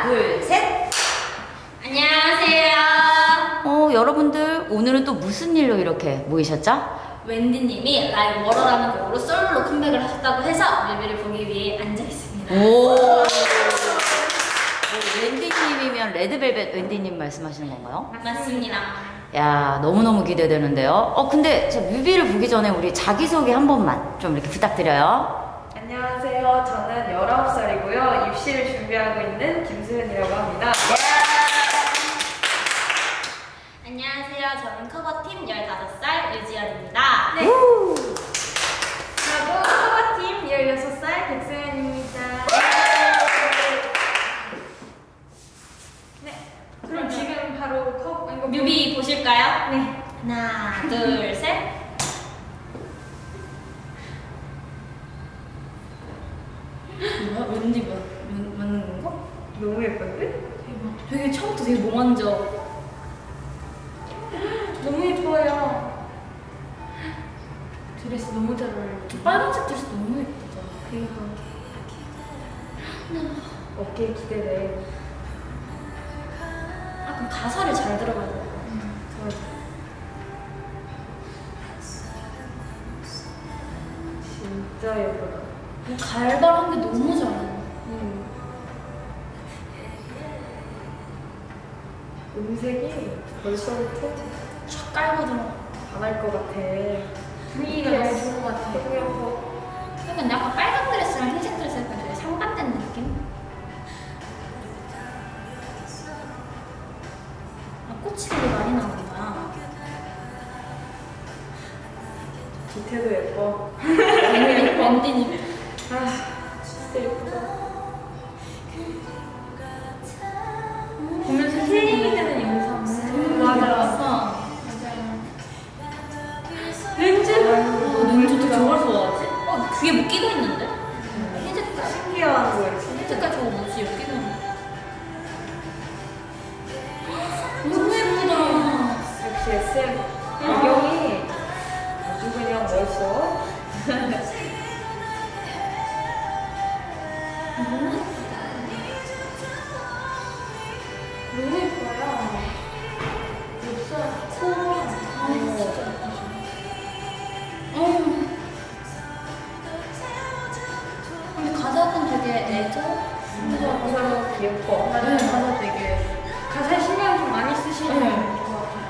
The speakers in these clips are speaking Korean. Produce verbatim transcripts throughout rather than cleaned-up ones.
둘, 셋! 안녕하세요. 어, 여러분들 오늘은 또 무슨 일로 이렇게 모이셨죠? 웬디님이 라이브 워러라는 곡으로 솔로로 컴백을 하셨다고 해서 뮤비를 보기 위해 앉아있습니다. 오! 웬디님이면 레드벨벳 웬디님 말씀하시는 건가요? 맞습니다. 야, 너무너무 기대되는데요. 어, 근데 저 뮤비를 보기 전에 우리 자기소개 한 번만 좀 이렇게 부탁드려요. 안녕하세요. 저는 열아홉 살이고요. 입시를 준비하고 있는 김수현이라고 합니다. 안녕하세요. 저는 커버팀 열다섯 살 유지연입니다. 네. 저도 커버팀 열여섯 살 백소연입니다. 네. 그럼 지금 바로 커, 이거 뮤비 보실까요? 네. 하나, 둘, 셋. 뭐야? 웬디 뭐, 뭐, 맞는 건가? 너무 예쁜데? 대박. 되게 처음부터 되게 몽환적. 너무 예뻐요. 드레스 너무 잘 어울려. 저 빨간색 드레스 너무 예쁘다. 그니까. 어깨에 기대돼. 아, 그럼 가사를 잘 들어봐야 돼. 음, 맞아. 진짜 예쁘다. 갈발한 게 너무 잘해. 음. 음색이 벌써부터 촥 깔고 들어. 반할 것 같아. 분위기가 너무 좋은 것 같아. 너무 예뻐. 약간 약간 빨간 드레스랑 흰색 드레스 약간 되게 상반된 느낌? 아, 꽃이 되게 많이 나온다. 디테도 예뻐. 웬디님. 아, 진짜 예쁘다. 보면서 힐링이 되는 영상. 맞아. 맞아. 렌즈? 어, 렌즈 어떻게 저걸 좋아하지? 어, 귀에 뭐 끼고 있는데? 흰색깔. 신기한 거 이렇게. 흰색깔 저거 뭐지? 여기 끼고 있는 너무 예쁘다. 역시 에스엠. 배경이 아주 그냥 멋있어. 너무 예뻐요. 눈썹, 코. 아, 진짜 예쁘죠. 어. 근데 가사는 되게 애절? 가사가 귀엽고. 네, 가사 되게. 가사에 신경 좀 많이 쓰시는 네. 것 같아요.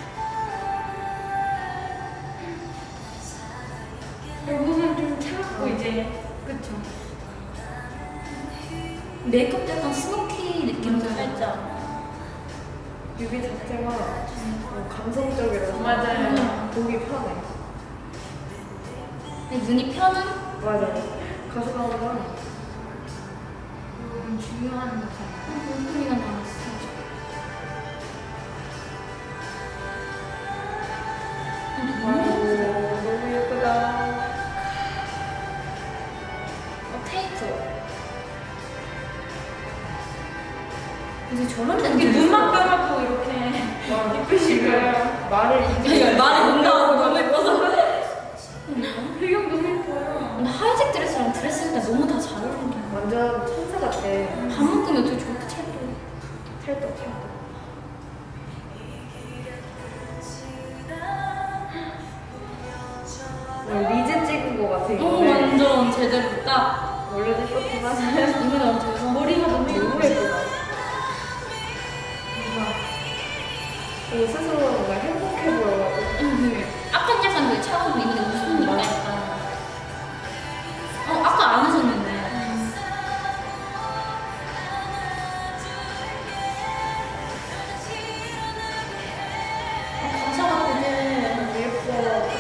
결국은 좀 참고 이제. 그쵸. 메이크업도 약간 스모키 느낌도 살짝. 뮤비 자체가 어, 감성적이라서 맞아요. 보기 편해. 근데 눈이 펴는 맞아요. 가수가 보다 음, 중요한 가사. 눈소리가 나왔어. 아이고 너무 예쁘다. 어, 테이크. 이제 저런 데는 이렇게 되게 눈만 좋아. 감고 이렇게 예쁘시고요. 말을 이게 말이 뭔가 너무 예뻐서. 배경 너무 예뻐요. 근데 하얀색 드레스랑 드레스가 너무 다 잘 어울리는 게. 완전 천사 같아. 밥 먹으면 어떻게 저렇게 찰떡. 찰떡 찰떡. 어, 리즈 찍은 거 같아. 어, 이거는. 완전 제대로 딱. 원래도 예뻤지만 이거 너무 대박. 머리가 너무 예쁘다. 오, 스스로 뭔가 행복해 보여가지고. 아까 약간 그 차가운 있는 게 무슨 일까 약간. 어, 아까 안 하셨는데. 어, 가사가 되게. 너무 예뻐.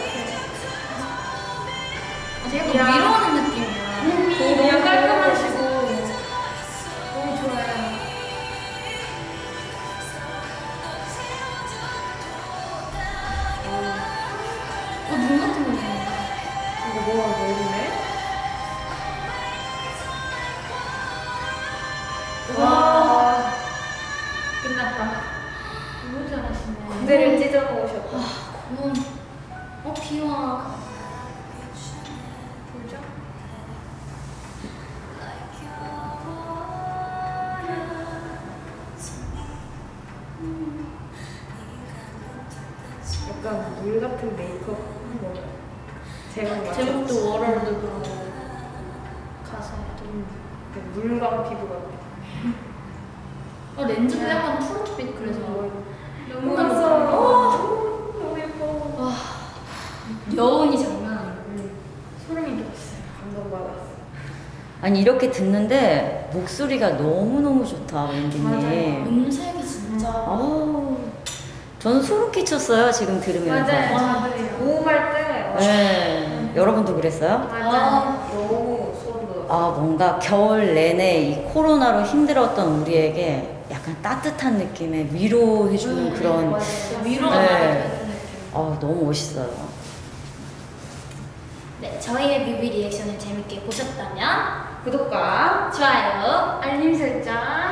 어, 되게 야. 약간 위로하는 느낌이야. 몸이 너무 깔끔하시고 너무 좋아요. 어, 눈 같은 거 있네. 이거 뭐가 보이네? 와, 끝났다. 너무 잘하시네. 무대를 찢어 놓으셨다. 고음. 어, 비와. 보죠? 「 약간 물 같은 메이크업 뭐 제목 맞죠? 제목도 워럴드고 가사도. 음, 물광 피부 같아. 어, 렌즈도 약간 푸른빛 그래서 너무 너무 예뻐. 너무 예뻐. 와 여운이 장난 아니고 음, 소름이 돋았어요. 감동받았어. 아니 이렇게 듣는데 목소리가 너무너무 좋다 웬디님. 맞아요. 음색이 진짜 아우, 저는 소름 끼쳤어요 지금 들으면서. 맞아요. 와. 저도요. 고음할 때. 네. 여러분도 그랬어요? 맞아. 아. 너무 소름 돋았어. 아 뭔가 겨울 내내 이 코로나로 힘들었던 우리에게 약간 따뜻한 느낌의 위로해주는 음, 그런. 맞아요. 위로가 네. 많이 되는 느낌. 아 너무 멋있어요. 네, 저희의 뮤비 리액션을 재밌게 보셨다면 구독과 좋아요, 알림 설정